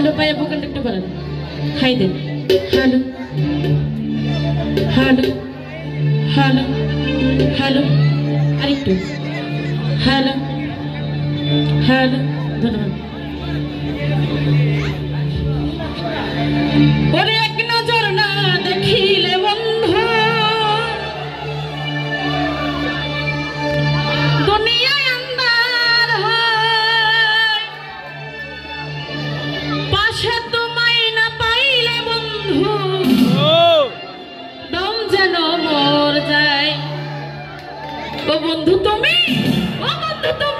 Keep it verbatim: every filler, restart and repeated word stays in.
Hello পায়ে ভোকালটা একটু বাড়ান, হাই দেন। হ্যালো হ্যালো হ্যালো হ্যালো, আরেকটু হ্যালো হ্যালো। ধন্যবাদ। ওরে এক নজর না দেখিলে বন্ধু দুনিয়ায় আন্ধার হয়, পাশে তোমায় না পাইলে বন্ধু দম যেন মর যায়। ও বন্ধু তুমি, ও বন্ধু তুমি